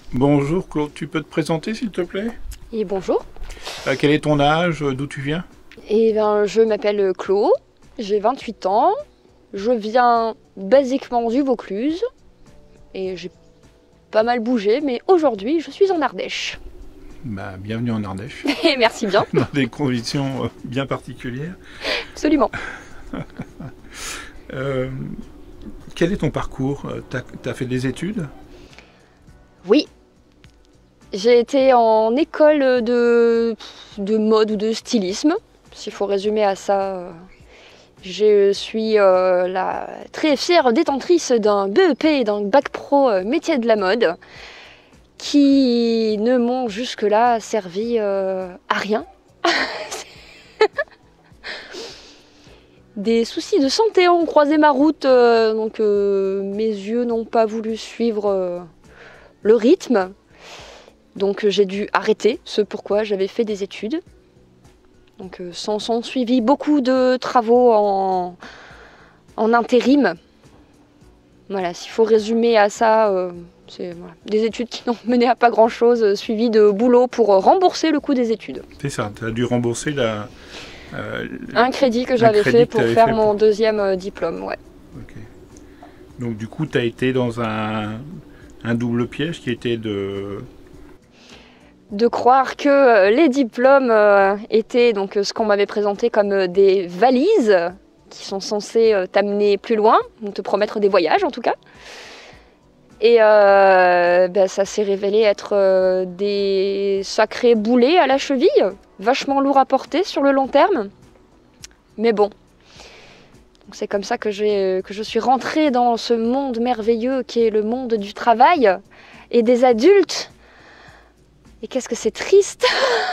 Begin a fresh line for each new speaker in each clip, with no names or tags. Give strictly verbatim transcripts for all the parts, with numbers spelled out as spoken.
Bonjour Claude, tu peux te présenter s'il te plaît?
Et bonjour.
Euh, quel est ton âge? D'où tu viens?
Et ben, je m'appelle Claude, j'ai vingt-huit ans, je viens basiquement du Vaucluse et j'ai pas mal bougé, mais aujourd'hui je suis en Ardèche.
Bah, bienvenue en Ardèche,
Et merci bien.
dans des conditions euh, bien particulières.
Absolument.
Euh, quel est ton parcours? T'as, t'as fait des études?
Oui, j'ai été en école de, de mode ou de stylisme, s'il faut résumer à ça. Je suis euh, la très fière détentrice d'un B E P et d'un bac pro euh, métier de la mode qui ne m'ont jusque-là servi euh, à rien. Des soucis de santé ont croisé ma route, euh, donc euh, mes yeux n'ont pas voulu suivre euh, le rythme. Donc euh, j'ai dû arrêter, ce pourquoi j'avais fait des études. Donc euh, s'en sont suivis beaucoup de travaux en, en intérim. Voilà, s'il faut résumer à ça, euh, c'est voilà, des études qui n'ont mené à pas grand-chose, euh, suivies de boulot pour euh, rembourser le coût des études.
C'est ça, tu as dû rembourser la... euh,
Un crédit que j'avais
crédit
fait
que
pour
t'avais
faire
fait
mon
pour-
deuxième euh, diplôme, ouais.
Ok. Donc du coup, tu as été dans un, un double piège qui était de...
De croire que euh, les diplômes euh, étaient donc euh, ce qu'on m'avait présenté comme euh, des valises qui sont censées euh, t'amener plus loin, ou te promettre des voyages en tout cas. Et euh, ben, ça s'est révélé être euh, des sacrés boulets à la cheville, vachement lourds à porter sur le long terme. Mais bon, donc c'est comme ça que, j'ai, que je suis rentrée dans ce monde merveilleux qui est le monde du travail et des adultes. Et qu'est-ce que c'est triste!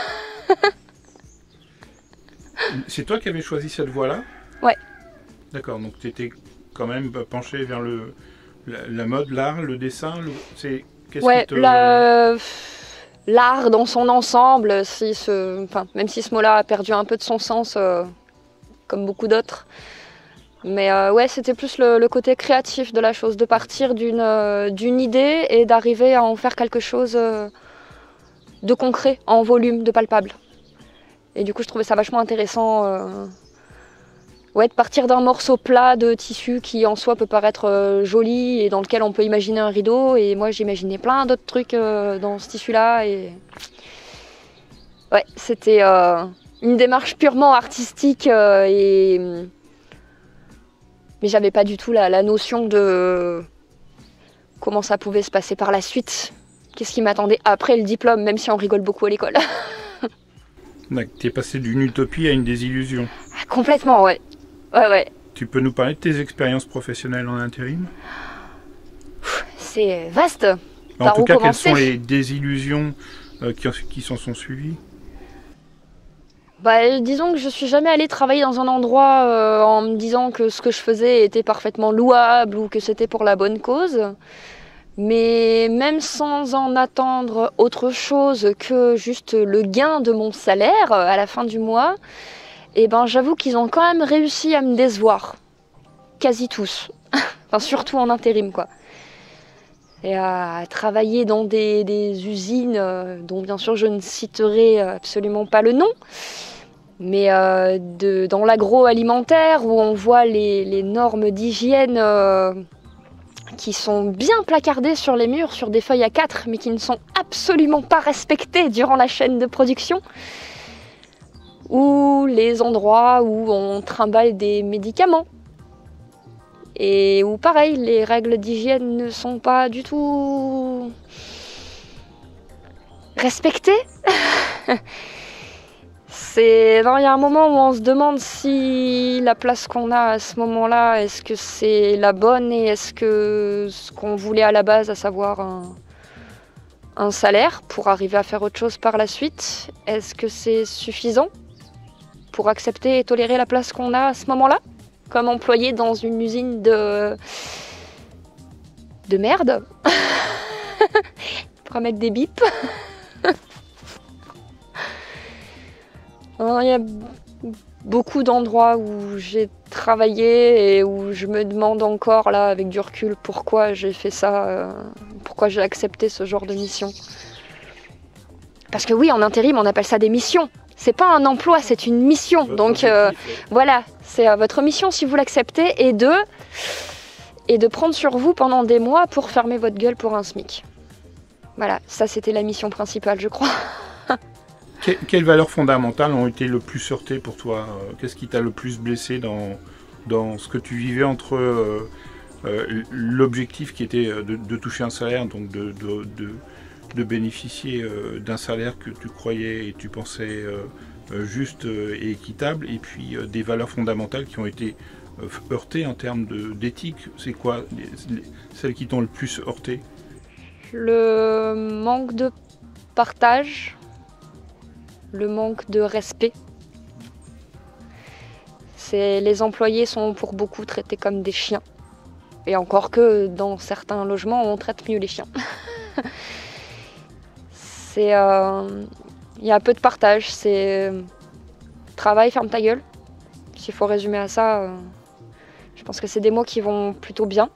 C'est toi qui avais choisi cette voie-là?
Ouais.
D'accord, donc tu étais quand même penché vers le, la, la mode, l'art, le dessin, le, c'est... Qu'est-ce
Ouais,
qui te...
la- l'art dans son ensemble, si ce... enfin, même si ce mot-là a perdu un peu de son sens, euh, comme beaucoup d'autres. Mais euh, ouais, c'était plus le, le côté créatif de la chose, de partir d'une euh, d'une idée et d'arriver à en faire quelque chose euh, de concret, en volume, de palpable. Et du coup, je trouvais ça vachement intéressant euh, ouais, de partir d'un morceau plat de tissu qui en soi peut paraître euh, joli et dans lequel on peut imaginer un rideau. Et moi, j'imaginais plein d'autres trucs euh, dans ce tissu-là. Et ouais, c'était euh, une démarche purement artistique euh, et mais j'avais pas du tout la, la notion de comment ça pouvait se passer par la suite. Qu'est-ce qui m'attendait après le diplôme, même si on rigole beaucoup à l'école.
Tu es passé d'une utopie à une désillusion.
Ah, complètement, ouais. Ouais, ouais.
Tu peux nous parler de tes expériences professionnelles en intérim?
C'est vaste.
En
Par
tout
où
cas, quelles
commencer?
sont les désillusions euh, qui, en- qui s'en sont suivies?
Bah, disons que je suis jamais allée travailler dans un endroit euh, en me disant que ce que je faisais était parfaitement louable ou que c'était pour la bonne cause. Mais même sans en attendre autre chose que juste le gain de mon salaire euh, à la fin du mois, eh ben, j'avoue qu'ils ont quand même réussi à me décevoir. Quasi tous. Enfin, surtout en intérim, quoi. Et à travailler dans des, des usines euh, dont bien sûr je ne citerai absolument pas le nom, mais euh, de, dans l'agroalimentaire où on voit les, les normes d'hygiène euh, qui sont bien placardées sur les murs, sur des feuilles A quatre, mais qui ne sont absolument pas respectées durant la chaîne de production, ou les endroits où on trimballe des médicaments. Et où pareil, les règles d'hygiène ne sont pas du tout respectées. C'est... Non, il y a un moment où on se demande si la place qu'on a à ce moment-là, est-ce que c'est la bonne et est-ce que ce qu'on voulait à la base, à savoir un, un salaire pour arriver à faire autre chose par la suite, est-ce que c'est suffisant pour accepter et tolérer la place qu'on a à ce moment-là ? Comme employé dans une usine de de merde pour mettre des bips. Il y a beaucoup d'endroits où j'ai travaillé et où je me demande encore, là, avec du recul, pourquoi j'ai fait ça, euh, pourquoi j'ai accepté ce genre de mission. Parce que oui, en intérim, on appelle ça des missions. C'est pas un emploi, c'est une mission.
Votre
Donc euh,
objectif, ouais.
voilà, c'est euh, votre mission si vous l'acceptez et de, et de prendre sur vous pendant des mois pour fermer votre gueule pour un SMIC. Voilà, ça c'était la mission principale, je crois.
Que- Quelles valeurs fondamentales ont été le plus heurtées pour toi? Euh, Qu'est-ce qui t'a le plus blessé dans, dans ce que tu vivais entre euh, euh, l'objectif qui était euh, de, de toucher un salaire, donc de, de, de, de bénéficier euh, d'un salaire que tu croyais et tu pensais euh, euh, juste euh, et équitable, et puis euh, des valeurs fondamentales qui ont été euh, heurtées en termes de- d'éthique? C'est quoi les- les- celles qui t'ont le plus heurté?
Le manque de partage, le manque de respect. C'est, les employés sont pour beaucoup traités comme des chiens. Et encore que dans certains logements, on traite mieux les chiens. C'est, euh, il y a peu de partage. C'est euh, travail, ferme ta gueule. S'il faut résumer à ça, euh, je pense que c'est des mots qui vont plutôt bien.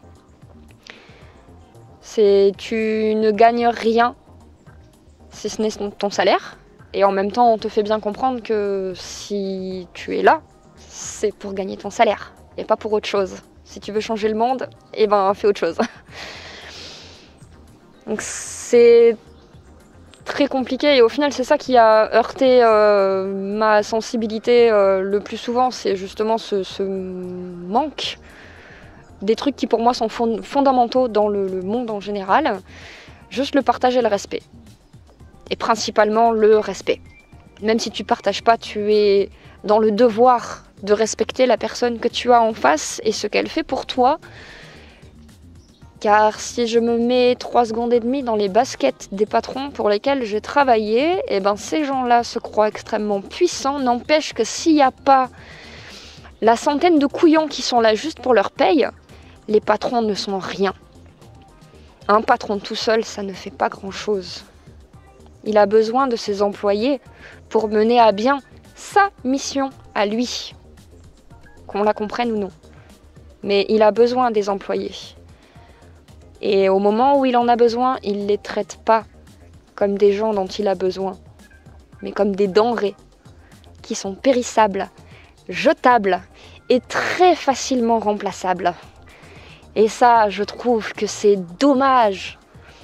C'est tu ne gagnes rien si ce n'est ton salaire. Et en même temps, on te fait bien comprendre que si tu es là, c'est pour gagner ton salaire et pas pour autre chose. Si tu veux changer le monde, eh ben fais autre chose. Donc c'est très compliqué et au final c'est ça qui a heurté euh, ma sensibilité euh, le plus souvent, c'est justement ce, ce manque des trucs qui pour moi sont fond- fondamentaux dans le, le monde en général, juste le partage et le respect. Et principalement le respect. Même si tu partages pas, tu es dans le devoir de respecter la personne que tu as en face et ce qu'elle fait pour toi. Car si je me mets trois secondes et demie dans les baskets des patrons pour lesquels j'ai travaillé, eh ben ces gens-là se croient extrêmement puissants. N'empêche que s'il n'y a pas la centaine de couillons qui sont là juste pour leur paye, les patrons ne sont rien. Un patron tout seul, ça ne fait pas grand-chose. Il a besoin de ses employés pour mener à bien sa mission à lui. Qu'on la comprenne ou non. Mais il a besoin des employés. Et au moment où il en a besoin, il ne les traite pas comme des gens dont il a besoin, mais comme des denrées qui sont périssables, jetables et très facilement remplaçables. Et ça, je trouve que c'est dommage.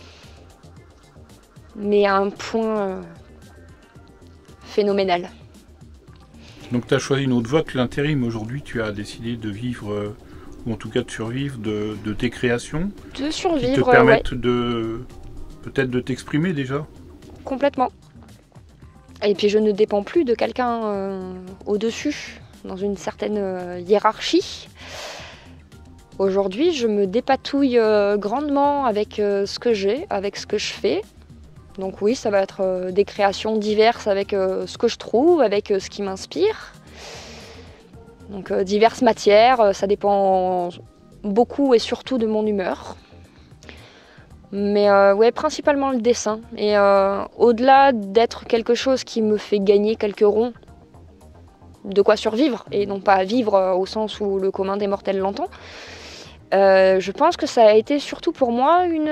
Mais à un point euh, phénoménal.
Donc tu as choisi une autre voie que l'intérim. Aujourd'hui, tu as décidé de vivre, euh, ou en tout cas de survivre, de, de tes créations.
De
Qui
survivre,
te permettent
ouais,
de peut-être de t'exprimer déjà.
complètement. Et puis je ne dépends plus de quelqu'un euh, au-dessus, dans une certaine euh, hiérarchie. Aujourd'hui, je me dépatouille euh, grandement avec euh, ce que j'ai, avec ce que je fais. Donc oui, ça va être euh, des créations diverses avec euh, ce que je trouve, avec euh, ce qui m'inspire. Donc euh, diverses matières, euh, ça dépend beaucoup et surtout de mon humeur. Mais euh, ouais, principalement le dessin. Et euh, au-delà d'être quelque chose qui me fait gagner quelques ronds, de quoi survivre, et non pas vivre euh, au sens où le commun des mortels l'entend, euh, je pense que ça a été surtout pour moi une...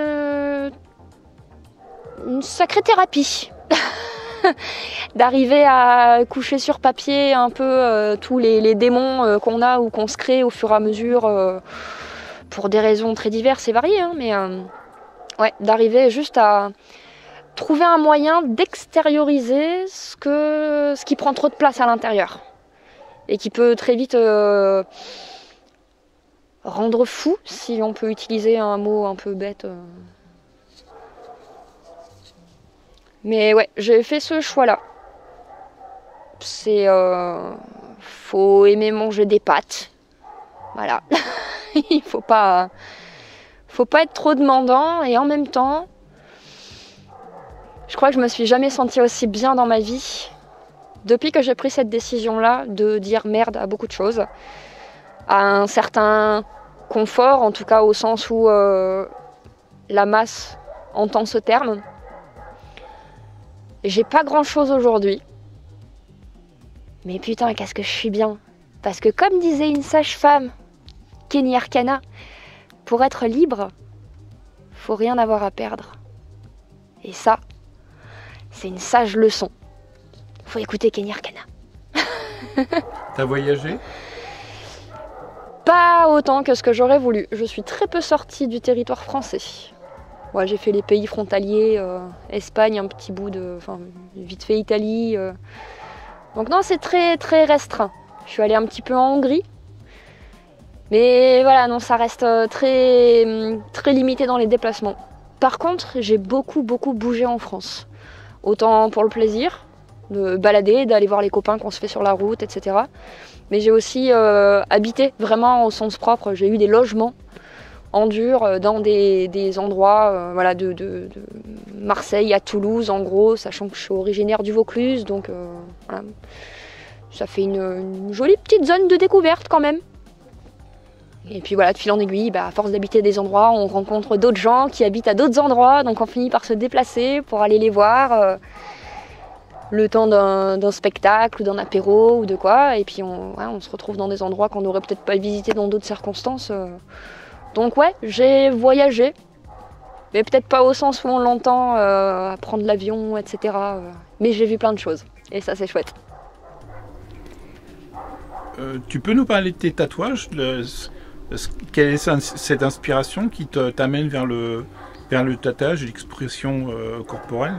une sacrée thérapie. D'arriver à coucher sur papier un peu euh, tous les, les démons euh, qu'on a ou qu'on se crée au fur et à mesure euh, pour des raisons très diverses et variées, hein, mais euh, ouais, d'arriver juste à trouver un moyen d'extérioriser ce, que, ce qui prend trop de place à l'intérieur et qui peut très vite euh, rendre fou, si on peut utiliser un mot un peu bête. Euh. Mais ouais, j'ai fait ce choix-là. C'est... Euh, faut aimer manger des pâtes. Voilà. Il faut pas... Faut pas être trop demandant et en même temps... Je crois que je me suis jamais sentie aussi bien dans ma vie depuis que j'ai pris cette décision-là de dire merde à beaucoup de choses. À un certain confort, en tout cas au sens où euh, la masse entend ce terme. J'ai pas grand chose aujourd'hui. Mais putain, qu'est-ce que je suis bien. Parce que comme disait une sage-femme, Kenny Arcana, pour être libre, faut rien avoir à perdre. Et ça, c'est une sage leçon. Faut écouter Kenny Arcana.
T'as voyagé?
Pas autant que ce que j'aurais voulu. Je suis très peu sortie du territoire français. Ouais, j'ai fait les pays frontaliers, euh, Espagne, un petit bout de... Enfin, vite fait Italie. Euh. Donc non, c'est très très restreint. Je suis allée un petit peu en Hongrie. Mais voilà, non, ça reste très, très limité dans les déplacements. Par contre, j'ai beaucoup beaucoup bougé en France. Autant pour le plaisir, de balader, d'aller voir les copains qu'on se fait sur la route, et cetera. Mais j'ai aussi euh, habité vraiment au sens propre. J'ai eu des logements en dur dans des, des endroits euh, voilà, de, de, de Marseille à Toulouse, en gros, sachant que je suis originaire du Vaucluse. Donc euh, voilà. Ça fait une, une jolie petite zone de découverte quand même. Et puis voilà, de fil en aiguille, bah, à force d'habiter des endroits, on rencontre d'autres gens qui habitent à d'autres endroits. Donc on finit par se déplacer pour aller les voir. Euh, le temps d'un, d'un spectacle ou d'un apéro ou de quoi, et puis on, ouais, on se retrouve dans des endroits qu'on n'aurait peut-être pas visité dans d'autres circonstances. Euh. Donc ouais, j'ai voyagé, mais peut-être pas au sens où on l'entend, euh, prendre l'avion, et cetera. Euh. Mais j'ai vu plein de choses, et ça c'est chouette.
Euh, tu peux nous parler de tes tatouages? le, Quelle est cette inspiration qui te, t'amène vers le, vers le tatouage et l'expression euh, corporelle?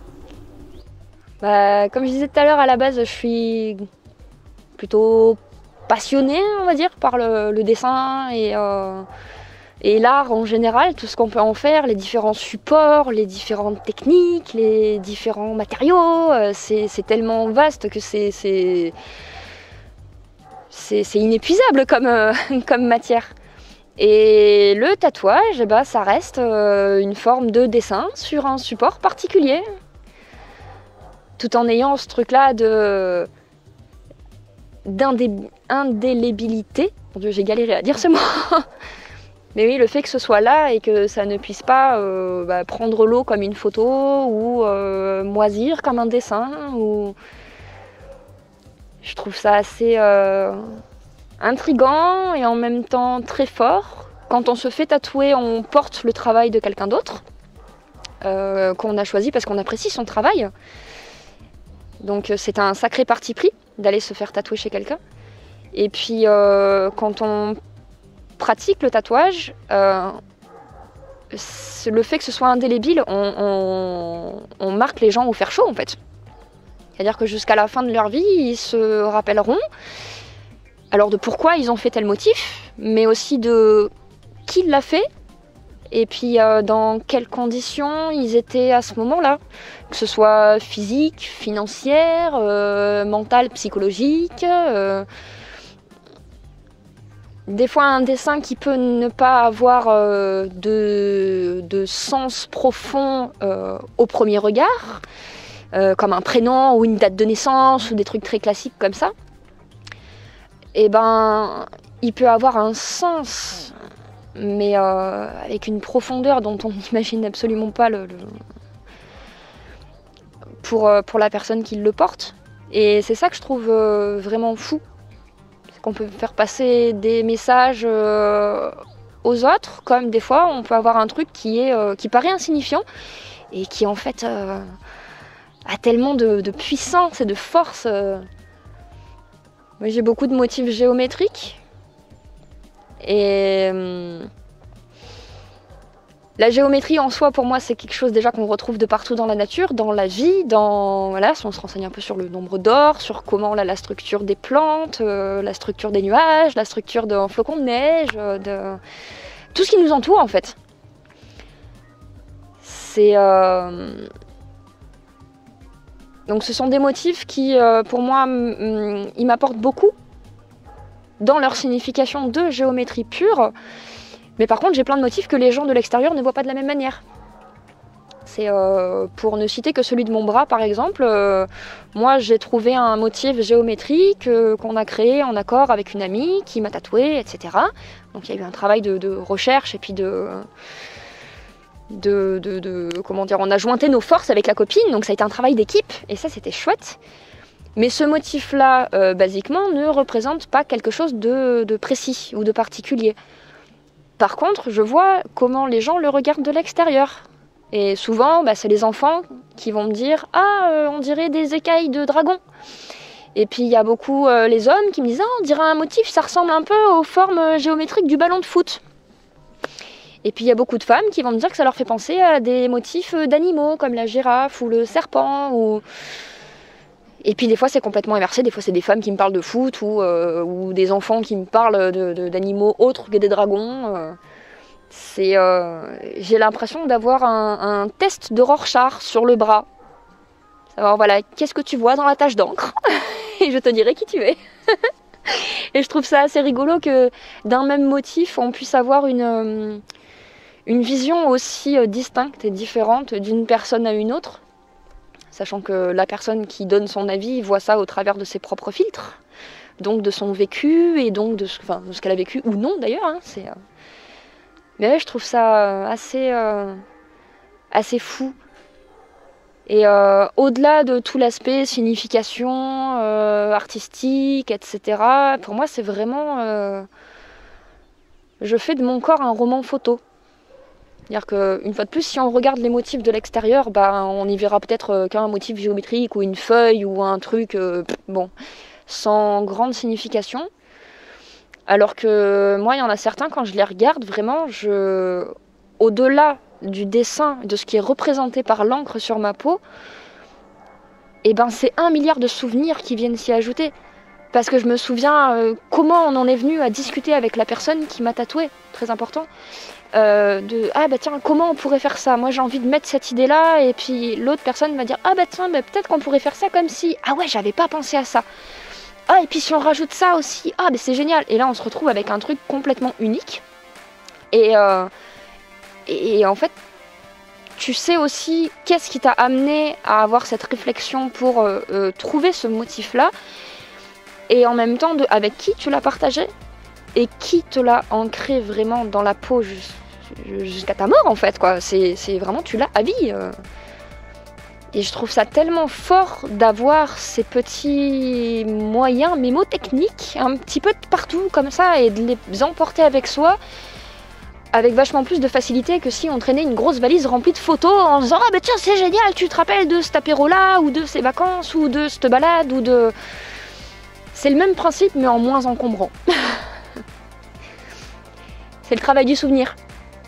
Bah, comme je disais tout à l'heure, à la base, je suis plutôt passionnée, on va dire, par le, le dessin et, euh, et l'art en général, tout ce qu'on peut en faire, les différents supports, les différentes techniques, les différents matériaux. Euh, c'est, c'est tellement vaste que c'est, c'est, c'est, c'est inépuisable comme, euh, comme matière. Et le tatouage, eh ben, ça reste euh, une forme de dessin sur un support particulier. Tout en ayant ce truc-là de d'indélébilité. Mon Dieu, j'ai galéré à dire ce mot. Mais oui, le fait que ce soit là et que ça ne puisse pas euh, bah, prendre l'eau comme une photo ou euh, moisir comme un dessin. Ou... Je trouve ça assez euh, intriguant et en même temps très fort. Quand on se fait tatouer, on porte le travail de quelqu'un d'autre, euh, qu'on a choisi parce qu'on apprécie son travail. Donc c'est un sacré parti pris d'aller se faire tatouer chez quelqu'un. Et puis euh, quand on pratique le tatouage, euh, le fait que ce soit indélébile, on, on, on marque les gens au fer chaud en fait. C'est-à-dire que jusqu'à la fin de leur vie, ils se rappelleront alors de pourquoi ils ont fait tel motif, mais aussi de qui l'a fait. Et puis euh, dans quelles conditions ils étaient à ce moment-là, que ce soit physique, financière, euh, mentale, psychologique. Euh, des fois un dessin qui peut ne pas avoir euh, de, de sens profond euh, au premier regard, euh, comme un prénom ou une date de naissance ou des trucs très classiques comme ça, et ben il peut avoir un sens, mais euh, avec une profondeur dont on n'imagine absolument pas le, le... Pour, euh, pour la personne qui le porte. Et c'est ça que je trouve euh, vraiment fou. C'est qu'on peut faire passer des messages euh, aux autres, comme des fois on peut avoir un truc qui, est, euh, qui paraît insignifiant et qui en fait euh, a tellement de, de puissance et de force. Euh. Moi j'ai beaucoup de motifs géométriques. Et euh, la géométrie en soi, pour moi, c'est quelque chose déjà qu'on retrouve de partout dans la nature, dans la vie, dans voilà, si on se renseigne un peu sur le nombre d'or, sur comment là, la structure des plantes, euh, la structure des nuages, la structure d'un flocon de neige, euh, de tout ce qui nous entoure en fait. C'est euh... donc ce sont des motifs qui, euh, pour moi, m- ils m'apportent beaucoup dans leur signification de géométrie pure. Mais par contre, j'ai plein de motifs que les gens de l'extérieur ne voient pas de la même manière. C'est euh, pour ne citer que celui de mon bras, par exemple. Euh, moi, j'ai trouvé un motif géométrique euh, qu'on a créé en accord avec une amie qui m'a tatoué, et cetera. Donc il y a eu un travail de, de recherche et puis de, de, de, de... Comment dire, on a jointé nos forces avec la copine, donc ça a été un travail d'équipe, et ça, c'était chouette. Mais ce motif-là, euh, basiquement, ne représente pas quelque chose de, de précis ou de particulier. Par contre, je vois comment les gens le regardent de l'extérieur. Et souvent, bah, c'est les enfants qui vont me dire « Ah, euh, on dirait des écailles de dragon ». Et puis il y a beaucoup euh, les hommes qui me disent ah, on dirait un motif, ça ressemble un peu aux formes géométriques du ballon de foot. Et puis il y a beaucoup de femmes qui vont me dire que ça leur fait penser à des motifs d'animaux comme la girafe ou le serpent. Ou... Et puis des fois c'est complètement inversé, des fois c'est des femmes qui me parlent de foot ou, euh, ou des enfants qui me parlent de, de, d'animaux autres que des dragons. Euh, c'est, euh, j'ai l'impression d'avoir un, un test de Rorschach sur le bras. Alors voilà, qu'est-ce que tu vois dans la tache d'encre ? Et je te dirai qui tu es. Et je trouve ça assez rigolo que d'un même motif, on puisse avoir une, une vision aussi distincte et différente d'une personne à une autre. Sachant que la personne qui donne son avis voit ça au travers de ses propres filtres. Donc de son vécu et donc de ce, enfin, de ce qu'elle a vécu ou non d'ailleurs. Hein, c'est, euh... Mais ouais, je trouve ça assez, euh, assez fou. Et euh, au-delà de tout l'aspect signification euh, artistique, et cetera, pour moi, c'est vraiment... Euh, je fais de mon corps un roman photo. C'est-à-dire qu'une fois de plus, si on regarde les motifs de l'extérieur, bah, on y verra peut-être qu'un motif géométrique ou une feuille ou un truc, euh, bon, sans grande signification. Alors que moi, il y en a certains, quand je les regarde, vraiment, je... au-delà du dessin, de ce qui est représenté par l'encre sur ma peau, et ben c'est un milliard de souvenirs qui viennent s'y ajouter. Parce que je me souviens euh, comment on en est venu à discuter avec la personne qui m'a tatoué, très important. Euh, de ah bah tiens, comment on pourrait faire ça ? Moi j'ai envie de mettre cette idée là, et puis l'autre personne va dire ah bah tiens, bah, peut-être qu'on pourrait faire ça comme si. Ah ouais, j'avais pas pensé à ça. Ah et puis si on rajoute ça aussi, ah bah c'est génial. Et là on se retrouve avec un truc complètement unique. Et euh, Et en fait, tu sais aussi qu'est-ce qui t'a amené à avoir cette réflexion pour euh, euh, trouver ce motif-là. Et en même temps, de, avec qui tu l'as partagé. Et qui te l'a ancré vraiment dans la peau jusqu'à ta mort, en fait, quoi. C'est, c'est vraiment, tu l'as à vie. Euh. Et je trouve ça tellement fort d'avoir ces petits moyens mémotechniques, un petit peu de partout, comme ça, et de les emporter avec soi. Avec vachement plus de facilité que si on traînait une grosse valise remplie de photos en se disant « Ah bah tiens, c'est génial, tu te rappelles de cet apéro-là, ou de ces vacances, ou de cette balade, ou de... » C'est le même principe, mais en moins encombrant. C'est le travail du souvenir.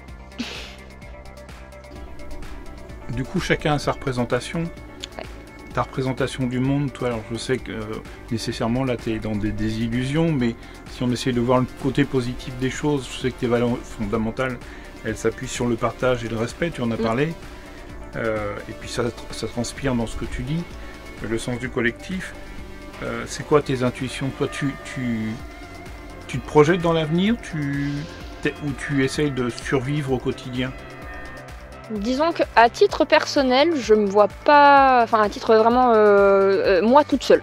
Du coup, chacun a sa représentation.
Ouais.
Ta représentation du monde, toi, alors je sais que euh, nécessairement là, tu es dans des désillusions, mais si on essaie de voir le côté positif des choses, je sais que tes valeurs fondamentales, elles s'appuient sur le partage et le respect, tu en as mmh. parlé, euh, et puis ça, ça transpire dans ce que tu dis, le sens du collectif. Euh, c'est quoi tes intuitions ? Toi, tu, tu, tu te projettes dans l'avenir, tu, ou tu essayes de survivre au quotidien ?
Disons qu'à titre personnel, je me vois pas... Enfin, à titre vraiment... Euh, euh, moi toute seule.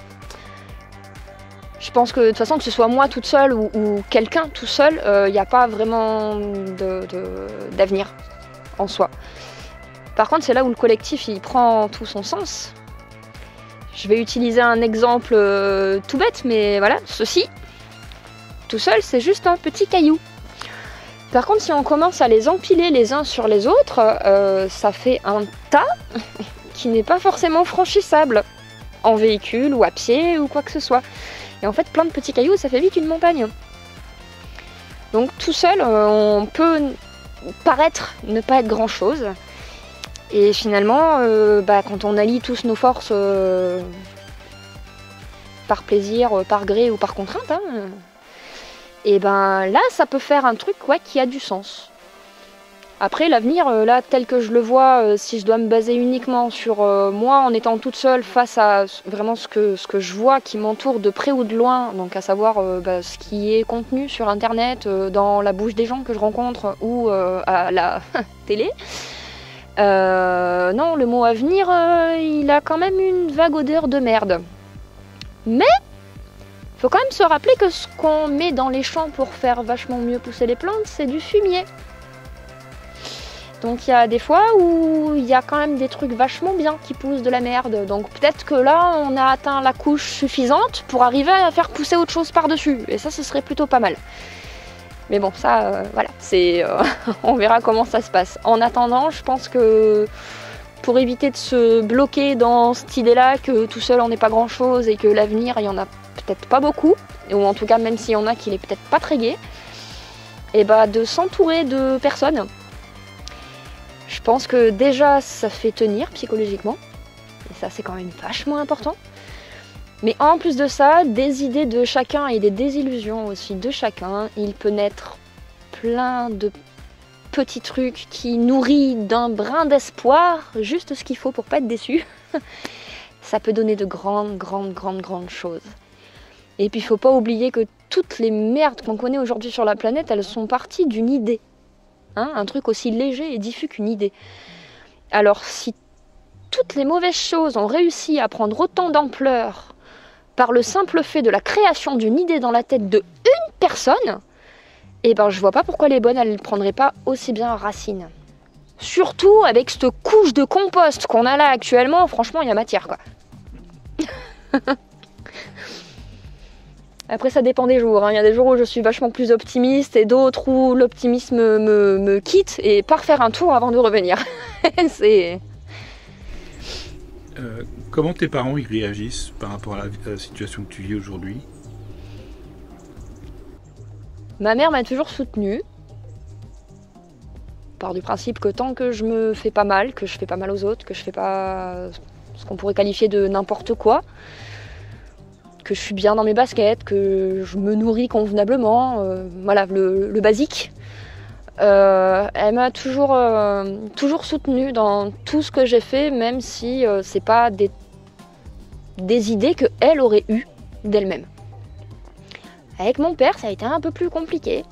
Je pense que de toute façon, que ce soit moi toute seule ou, ou quelqu'un tout seul, il euh, n'y a pas vraiment de, de, d'avenir en soi. Par contre, c'est là où le collectif il prend tout son sens. Je vais utiliser un exemple euh, tout bête, mais voilà, ceci, tout seul, c'est juste un petit caillou. Par contre, si on commence à les empiler les uns sur les autres, euh, ça fait un tas qui n'est pas forcément franchissable en véhicule ou à pied ou quoi que ce soit. Et en fait, plein de petits cailloux, ça fait vite une montagne. Donc tout seul, euh, on peut paraître ne pas être grand-chose. Et finalement, euh, bah, quand on allie tous nos forces euh, par plaisir, par gré ou par contrainte, hein, et ben là, ça peut faire un truc ouais, qui a du sens. Après, l'avenir, euh, là, tel que je le vois, euh, si je dois me baser uniquement sur euh, moi, en étant toute seule face à vraiment ce que, ce que je vois qui m'entoure de près ou de loin, donc à savoir euh, bah, ce qui est contenu sur Internet, euh, dans la bouche des gens que je rencontre ou euh, à la télé, euh, non, le mot avenir, euh, il a quand même une vague odeur de merde. Mais il faut quand même se rappeler que ce qu'on met dans les champs pour faire vachement mieux pousser les plantes, c'est du fumier. Donc il y a des fois où il y a quand même des trucs vachement bien qui poussent de la merde. Donc peut-être que là, on a atteint la couche suffisante pour arriver à faire pousser autre chose par-dessus. Et ça, ce serait plutôt pas mal. Mais bon, ça, euh, voilà, c'est, euh, on verra comment ça se passe. En attendant, je pense que pour éviter de se bloquer dans cette idée-là que tout seul on n'est pas grand-chose et que l'avenir, il y en a peut-être pas beaucoup, ou en tout cas même s'il y en a qu'il est peut-être pas très gai, et bah de s'entourer de personnes. Je pense que déjà ça fait tenir psychologiquement, et ça c'est quand même vachement important. Mais en plus de ça, des idées de chacun et des désillusions aussi de chacun, il peut naître plein de petits trucs qui nourrissent d'un brin d'espoir, juste ce qu'il faut pour pas être déçu. Ça peut donner de grandes, grandes, grandes, grandes choses. Et puis il faut pas oublier que toutes les merdes qu'on connaît aujourd'hui sur la planète, elles sont parties d'une idée. Hein, un truc aussi léger et diffus qu'une idée. Alors si toutes les mauvaises choses ont réussi à prendre autant d'ampleur par le simple fait de la création d'une idée dans la tête de une personne, eh ben je vois pas pourquoi les bonnes elles ne prendraient pas aussi bien racine. Surtout avec cette couche de compost qu'on a là actuellement, franchement il y a matière quoi. Après ça dépend des jours, hein. Il y a des jours où je suis vachement plus optimiste et d'autres où l'optimisme me, me quitte et part faire un tour avant de revenir. C'est...
Euh, comment tes parents ils réagissent par rapport à la, à la situation que tu vis aujourd'hui?
Ma mère m'a toujours soutenue, par du principe que tant que je me fais pas mal, que je fais pas mal aux autres, que je fais pas ce qu'on pourrait qualifier de n'importe quoi, que je suis bien dans mes baskets, que je me nourris convenablement, euh, voilà, le, le basique. Euh, elle m'a toujours, euh, toujours soutenue dans tout ce que j'ai fait, même si euh, c'est pas des, des idées qu'elle aurait eues d'elle-même. Avec mon père, ça a été un peu plus compliqué.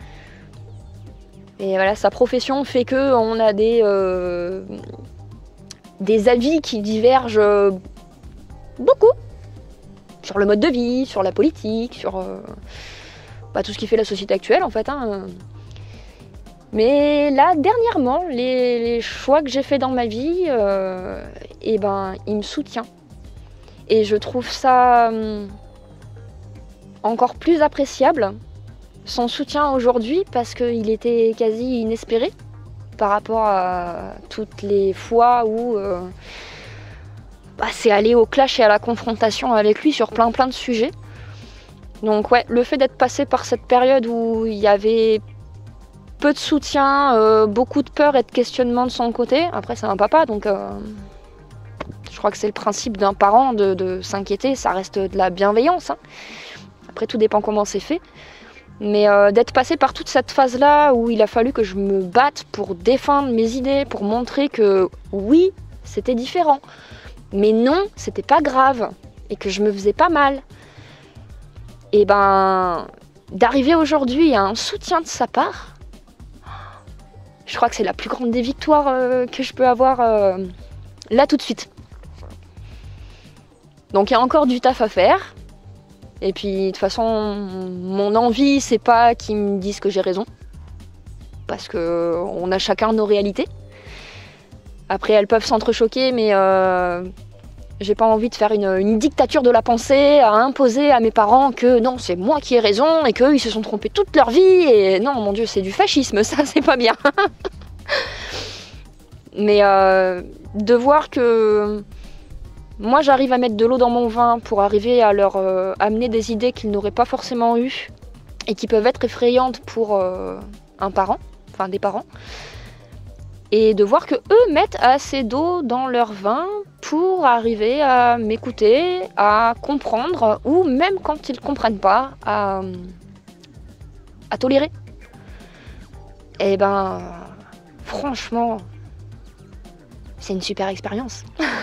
Et voilà, sa profession fait que on a des, euh, des avis qui divergent beaucoup sur le mode de vie, sur la politique, sur euh, bah, tout ce qui fait la société actuelle en fait. Hein. Mais là, dernièrement, les, les choix que j'ai faits dans ma vie, euh, eh ben, il me soutient. Et je trouve ça hum, encore plus appréciable, son soutien aujourd'hui, parce qu'il était quasi inespéré par rapport à toutes les fois où euh, bah, c'est aller au clash et à la confrontation avec lui sur plein plein de sujets. Donc ouais, le fait d'être passé par cette période où il y avait peu de soutien, euh, beaucoup de peur et de questionnement de son côté. Après, c'est un papa, donc euh, je crois que c'est le principe d'un parent de, de s'inquiéter. Ça reste de la bienveillance. Hein. Après, tout dépend comment c'est fait. Mais euh, d'être passé par toute cette phase-là où il a fallu que je me batte pour défendre mes idées, pour montrer que oui, c'était différent. Mais non, c'était pas grave. Et que je me faisais pas mal. Et ben, d'arriver aujourd'hui à un soutien de sa part, je crois que c'est la plus grande des victoires euh, que je peux avoir euh, là tout de suite. Donc il y a encore du taf à faire. Et puis de toute façon, mon envie, c'est pas qu'ils me disent que j'ai raison. Parce que on a chacun nos réalités. Après, elles peuvent s'entrechoquer, mais euh, j'ai pas envie de faire une, une dictature de la pensée, à imposer à mes parents que non, c'est moi qui ai raison et qu'eux, ils se sont trompés toute leur vie. Et non, mon Dieu, c'est du fascisme, ça, c'est pas bien. Mais euh, de voir que moi, j'arrive à mettre de l'eau dans mon vin pour arriver à leur euh, amener des idées qu'ils n'auraient pas forcément eues et qui peuvent être effrayantes pour euh, un parent, enfin des parents. Et de voir que eux mettent assez d'eau dans leur vin pour arriver à m'écouter, à comprendre, ou même quand ils ne comprennent pas, à, à tolérer. Et ben, franchement, c'est une super expérience.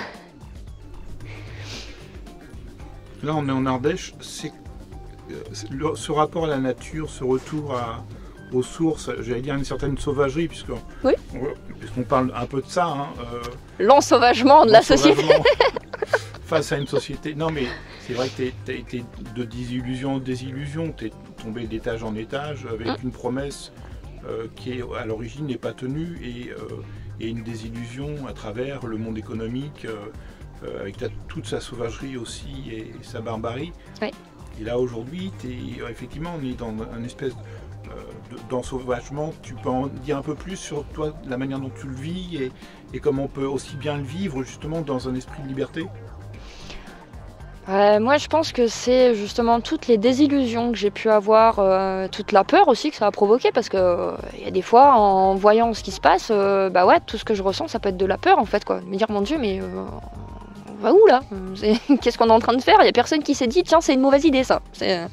Là, on est en Ardèche. C'est, le, ce rapport à la nature, ce retour à, aux sources, j'allais dire une certaine sauvagerie, puisqu'on
oui.
puisqu'on parle un peu de ça. Hein, euh,
l'ensauvagement de la société.
Face à une société. Non, mais c'est vrai que tu as été de désillusion en désillusion. Tu es tombé d'étage en étage avec mmh. une promesse euh, qui est, à l'origine n'est pas tenue et, euh, et une désillusion à travers le monde économique, euh, euh, avec ta, toute sa sauvagerie aussi et, et sa barbarie.
Oui.
Et là aujourd'hui, effectivement, on est dans un espèce euh, d'ensauvagement. Tu peux en dire un peu plus sur toi, la manière dont tu le vis et, et comment on peut aussi bien le vivre justement dans un esprit de liberté?
Euh, moi, je pense que c'est justement toutes les désillusions que j'ai pu avoir, euh, toute la peur aussi que ça a provoqué, parce que il euh, y a des fois, en voyant ce qui se passe, euh, bah ouais, tout ce que je ressens, ça peut être de la peur en fait, quoi. Me dire, mon Dieu, mais euh, on va où là? Qu'est-ce qu'on est en train de faire? Il y a personne qui s'est dit, tiens, c'est une mauvaise idée ça. C'est,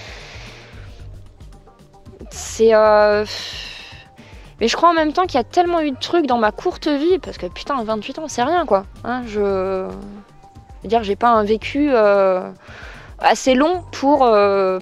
c'est euh... mais je crois en même temps qu'il y a tellement eu de trucs dans ma courte vie, parce que putain, vingt-huit ans, c'est rien quoi. Hein, je Je veux dire, j'ai pas un vécu euh, assez long pour, euh,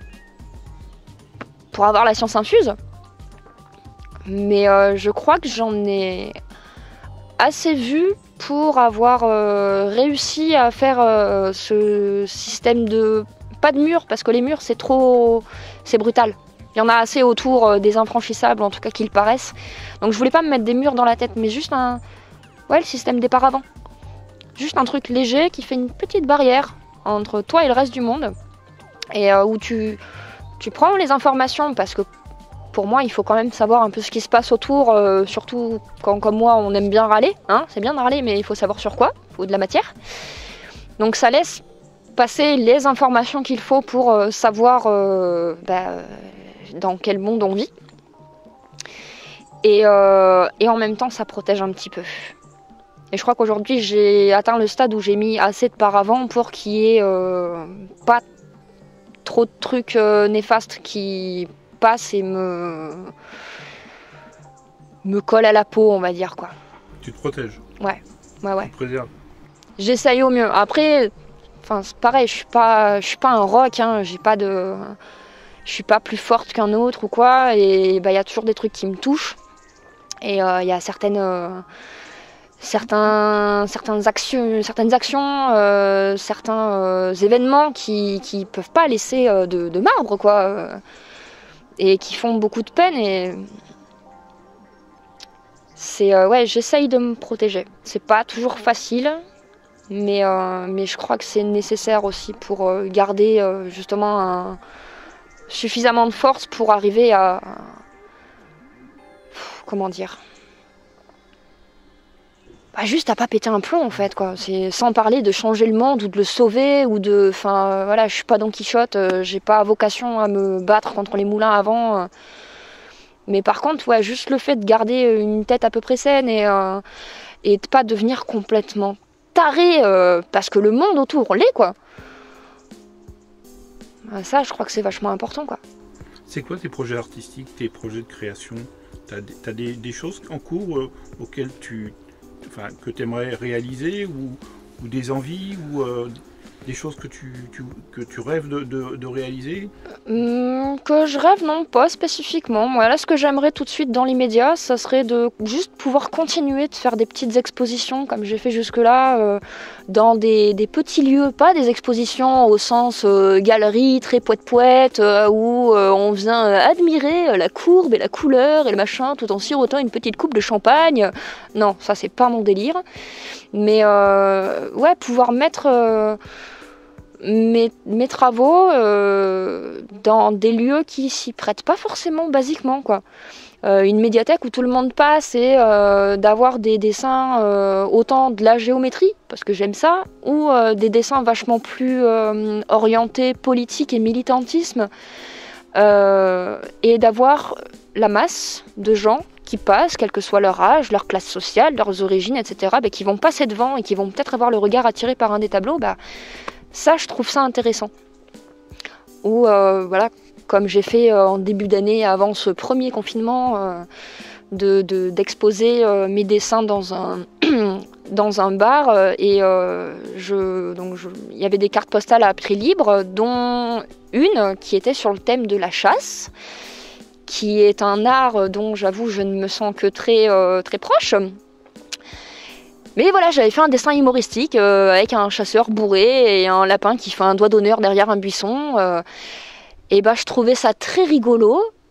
pour avoir la science infuse. Mais euh, je crois que j'en ai assez vu pour avoir euh, réussi à faire euh, ce système de... Pas de murs, parce que les murs, c'est trop... c'est brutal. Il y en a assez autour euh, des infranchissables, en tout cas qu'ils paraissent. Donc je voulais pas me mettre des murs dans la tête, mais juste un... Ouais, le système des paravents. Juste un truc léger qui fait une petite barrière entre toi et le reste du monde. Et euh, où tu, tu prends les informations, parce que pour moi, il faut quand même savoir un peu ce qui se passe autour, euh, surtout quand, comme moi, on aime bien râler. Hein, c'est bien de râler, mais il faut savoir sur quoi, il faut de la matière. Donc ça laisse passer les informations qu'il faut pour euh, savoir euh, bah, dans quel monde on vit. Et, euh, et en même temps, ça protège un petit peu. Et je crois qu'aujourd'hui, j'ai atteint le stade où j'ai mis assez de paravents pour qu'il n'y ait euh, pas trop de trucs euh, néfastes qui passent et me... me collent à la peau, on va dire, quoi.
Tu te protèges?
Ouais, ouais, ouais.
Tu te préserves?
J'essaye au mieux. Après, enfin, c'est pareil, je suis pas, je suis pas un roc, hein, j'ai pas de... Je suis pas plus forte qu'un autre ou quoi, et bah, y a toujours des trucs qui me touchent. Et il euh, y a certaines... Euh, Certains, certaines actions, certaines actions euh, certains euh, événements qui qui peuvent pas laisser euh, de, de marbre, quoi, euh, et qui font beaucoup de peine. Et c'est euh, ouais, j'essaye de me protéger. C'est pas toujours facile, mais euh, mais je crois que c'est nécessaire aussi pour euh, garder euh, justement un, suffisamment de force pour arriver à, à comment dire. Bah juste à pas péter un plomb en fait, quoi. C'est sans parler de changer le monde ou de le sauver ou de, enfin euh, voilà, je suis pas Don Quichotte, euh, j'ai pas vocation à me battre contre les moulins à vent. Euh. Mais par contre, ouais, juste le fait de garder une tête à peu près saine et euh, et de pas devenir complètement taré euh, parce que le monde autour l'est, quoi. Bah, ça, je crois que c'est vachement important, quoi.
C'est quoi tes projets artistiques, tes projets de création? T'as des, t'as des, des choses en cours euh, auxquelles tu Enfin, que tu aimerais réaliser ou, ou des envies ou euh, des choses que tu, tu, que tu rêves de, de, de réaliser?
Hum, que je rêve, non, pas spécifiquement. Moi, là, ce que j'aimerais tout de suite dans l'immédiat, ça serait de juste pouvoir continuer de faire des petites expositions comme j'ai fait jusque-là, euh, dans des, des petits lieux, pas des expositions au sens euh, galerie, très poète-poète, euh, où euh, on vient euh, admirer la courbe et la couleur et le machin tout en sirotant une petite coupe de champagne. Non, ça, c'est pas mon délire. Mais euh, ouais, pouvoir mettre... Euh, Mes, mes travaux euh, dans des lieux qui s'y prêtent pas forcément basiquement, quoi. Euh, une médiathèque où tout le monde passe et euh, d'avoir des dessins euh, autant de la géométrie, parce que j'aime ça, ou euh, des dessins vachement plus euh, orientés politique et militantisme, euh, et d'avoir la masse de gens qui passent, quel que soit leur âge, leur classe sociale, leurs origines, et cetera, bah, qui vont passer devant et qui vont peut-être avoir le regard attiré par un des tableaux, bah, ça, je trouve ça intéressant. Ou, euh, voilà, comme j'ai fait euh, en début d'année, avant ce premier confinement, euh, de, de, d'exposer euh, mes dessins dans un, dans un bar. Euh, et euh, je, donc je, il y avait des cartes postales à prix libre, dont une qui était sur le thème de la chasse, qui est un art dont, j'avoue, je ne me sens que très, euh, très proche. Mais voilà, j'avais fait un dessin humoristique euh, avec un chasseur bourré et un lapin qui fait un doigt d'honneur derrière un buisson. Euh, et bah, je trouvais ça très rigolo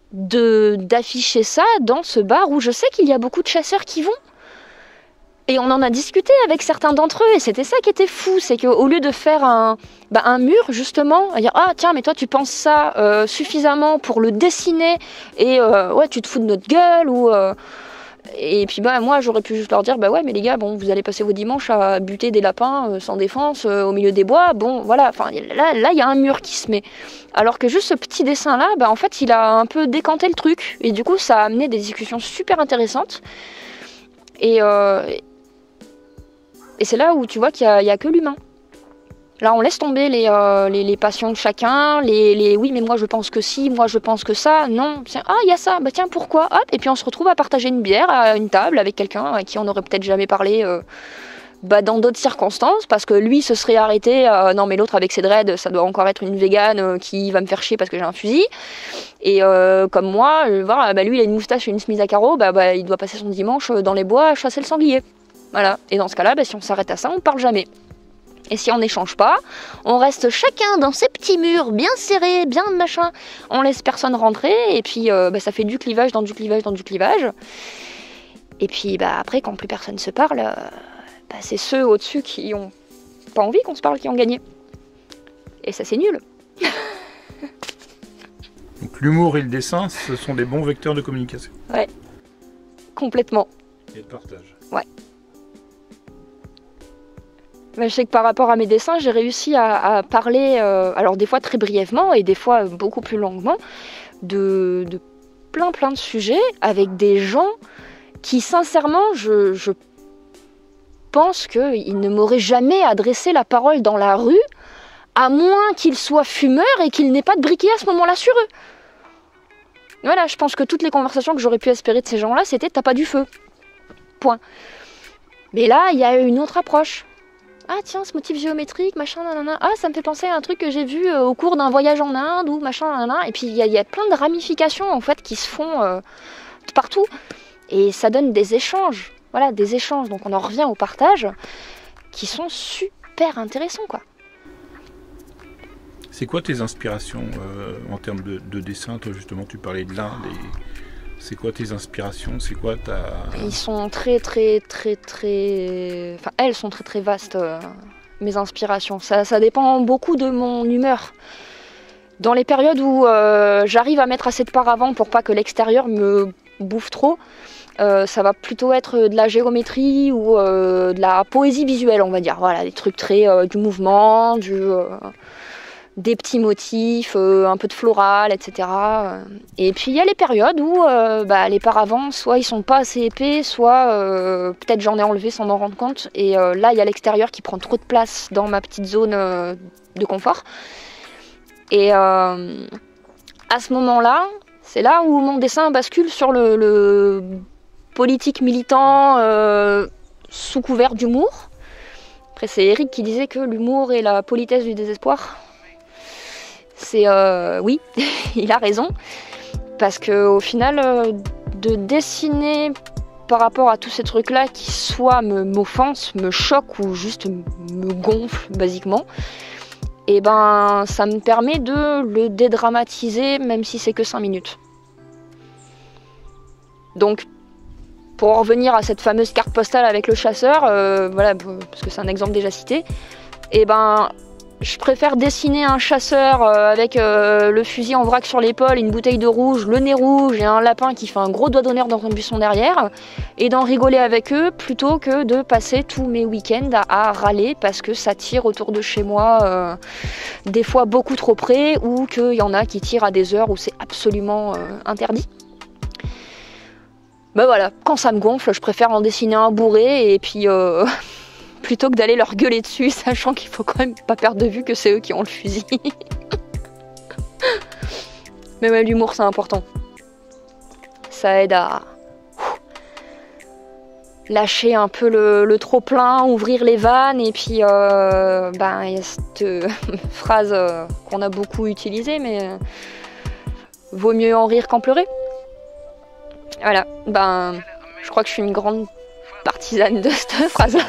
de d'afficher ça dans ce bar où je sais qu'il y a beaucoup de chasseurs qui vont. Et on en a discuté avec certains d'entre eux, et c'était ça qui était fou, c'est qu'au lieu de faire un, bah, un mur, justement, à dire « Ah, tiens, mais toi, tu penses ça euh, suffisamment pour le dessiner, et euh, ouais, tu te fous de notre gueule, ou... Euh... » Et puis, bah, moi, j'aurais pu juste leur dire « Bah ouais, mais les gars, bon, vous allez passer vos dimanches à buter des lapins euh, sans défense, euh, au milieu des bois, bon, voilà, enfin, là, là, il y a un mur qui se met. » Alors que juste ce petit dessin-là, bah, en fait, il a un peu décanté le truc, et du coup, ça a amené des discussions super intéressantes. Et... Euh... Et c'est là où tu vois qu'il n'y a, a que l'humain. Là, on laisse tomber les, euh, les, les passions de chacun, les, les « oui, mais moi, je pense que si, moi, je pense que ça ». Non, tiens, ah, il y a ça, bah tiens, pourquoi? Hop, et puis on se retrouve à partager une bière à une table avec quelqu'un à qui on n'aurait peut-être jamais parlé euh, bah, dans d'autres circonstances, parce que lui se serait arrêté, euh, non, mais l'autre avec ses dreads, ça doit encore être une végane euh, qui va me faire chier parce que j'ai un fusil. Et euh, comme moi, euh, voilà, bah, lui, il a une moustache et une chemise à carreaux, bah, bah, il doit passer son dimanche dans les bois à chasser le sanglier. Voilà, et dans ce cas-là, bah, si on s'arrête à ça, on parle jamais. Et si on n'échange pas, on reste chacun dans ses petits murs, bien serrés, bien machin. On laisse personne rentrer, et puis euh, bah, ça fait du clivage dans du clivage dans du clivage. Et puis bah, après, quand plus personne se parle, euh, bah, c'est ceux au-dessus qui ont pas envie qu'on se parle qui ont gagné. Et ça, c'est nul.
Donc l'humour et le dessin, ce sont des bons vecteurs de communication.
Ouais, complètement.
Et de partage.
Ouais. Je sais que par rapport à mes dessins, j'ai réussi à, à parler, euh, alors des fois très brièvement et des fois beaucoup plus longuement, de, de plein plein de sujets avec des gens qui sincèrement, je, je pense qu'ils ne m'auraient jamais adressé la parole dans la rue, à moins qu'ils soient fumeurs et qu'ils n'aient pas de briquet à ce moment-là sur eux. Voilà, je pense que toutes les conversations que j'aurais pu espérer de ces gens-là, c'était « t'as pas du feu ». Point. Mais là, il y a une autre approche. Ah tiens, ce motif géométrique, machin, nanana. Ah, ça me fait penser à un truc que j'ai vu euh, au cours d'un voyage en Inde, ou machin, nanana. Et puis il y, y a plein de ramifications en fait qui se font euh, partout. Et ça donne des échanges. Voilà, des échanges. Donc on en revient au partage, qui sont super intéressants, quoi.
C'est quoi tes inspirations euh, en termes de, de dessin? Toi justement, tu parlais de l'Inde. Et... C'est quoi tes inspirations? C'est quoi ta...
Ils sont très, très, très, très... Enfin, elles sont très, très vastes, euh, mes inspirations. Ça, ça dépend beaucoup de mon humeur. Dans les périodes où euh, j'arrive à mettre assez de paravent pour pas que l'extérieur me bouffe trop, euh, ça va plutôt être de la géométrie ou euh, de la poésie visuelle, on va dire. Voilà, des trucs très... Euh, du mouvement, du... Euh, des petits motifs, euh, un peu de floral, et cetera. Et puis il y a les périodes où euh, bah, les paravents, soit ils sont pas assez épais, soit euh, peut-être j'en ai enlevé sans m'en rendre compte. Et euh, là, il y a l'extérieur qui prend trop de place dans ma petite zone euh, de confort. Et euh, à ce moment-là, c'est là où mon dessin bascule sur le, le politique militant euh, sous couvert d'humour. Après, c'est Eric qui disait que l'humour est la politesse du désespoir. C'est euh, oui, il a raison, parce que au final, euh, de dessiner par rapport à tous ces trucs-là qui soit me m'offensent, me choquent ou juste me gonflent basiquement, et ben ça me permet de le dédramatiser, même si c'est que cinq minutes. Donc, pour en revenir à cette fameuse carte postale avec le chasseur, euh, voilà, parce que c'est un exemple déjà cité, et ben je préfère dessiner un chasseur euh, avec euh, le fusil en vrac sur l'épaule, une bouteille de rouge, le nez rouge et un lapin qui fait un gros doigt d'honneur dans un buisson derrière, et d'en rigoler avec eux plutôt que de passer tous mes week-ends à, à râler parce que ça tire autour de chez moi, euh, des fois beaucoup trop près, ou qu'il y en a qui tirent à des heures où c'est absolument euh, interdit. Ben voilà, quand ça me gonfle, je préfère en dessiner un bourré et puis... Euh, plutôt que d'aller leur gueuler dessus, sachant qu'il faut quand même pas perdre de vue que c'est eux qui ont le fusil. Mais ouais, l'humour c'est important. Ça aide à lâcher un peu le, le trop-plein, ouvrir les vannes, et puis euh, ben, y a cette euh, phrase euh, qu'on a beaucoup utilisée, mais euh, vaut mieux en rire qu'en pleurer. Voilà, ben je crois que je suis une grande partisane de cette phrase-là.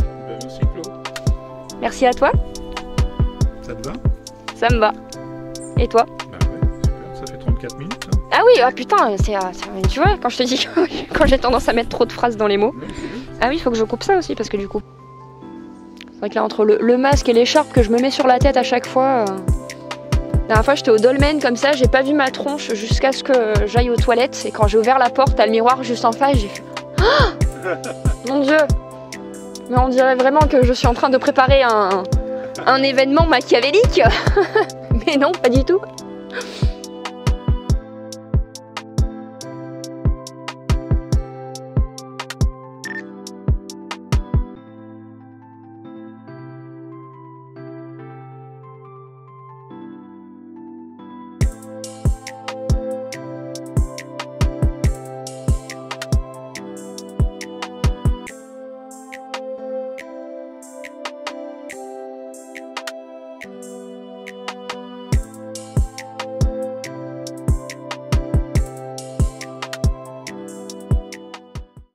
Merci Claude.
Merci à toi.
Ça te va?
Ça me va. Et toi?
Bah ouais, super, ça fait trente-quatre minutes. Hein.
Ah oui, ah putain, c'est, tu vois, quand je te dis, quand j'ai tendance à mettre trop de phrases dans les mots.
Ouais,
Ah oui, il faut que je coupe ça aussi, parce que du coup... C'est vrai que là, entre le, le masque et l'écharpe que je me mets sur la tête à chaque fois... Euh... La dernière fois, j'étais au dolmen comme ça, j'ai pas vu ma tronche jusqu'à ce que j'aille aux toilettes. Et quand j'ai ouvert la porte, t'as le miroir juste en face, j'ai fait... Oh mon Dieu! Mais on dirait vraiment que je suis en train de préparer un, un événement machiavélique. Mais non, pas du tout.